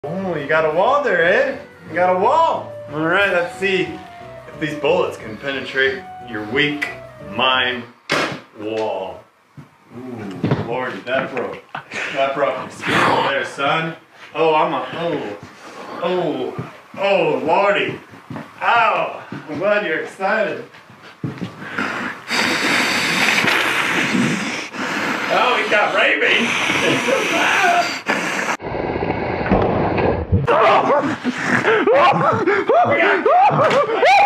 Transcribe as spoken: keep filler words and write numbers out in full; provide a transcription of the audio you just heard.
Oh, you got a wall there, eh? You got a wall. All right, let's see if these bullets can penetrate your weak mime wall. Ooh, Lordy, that broke. That broke your skin there, son. Oh, I'm a, oh, oh, oh, Lordy. Ow, I'm glad you're excited. Oh, he got raving. Oh, we got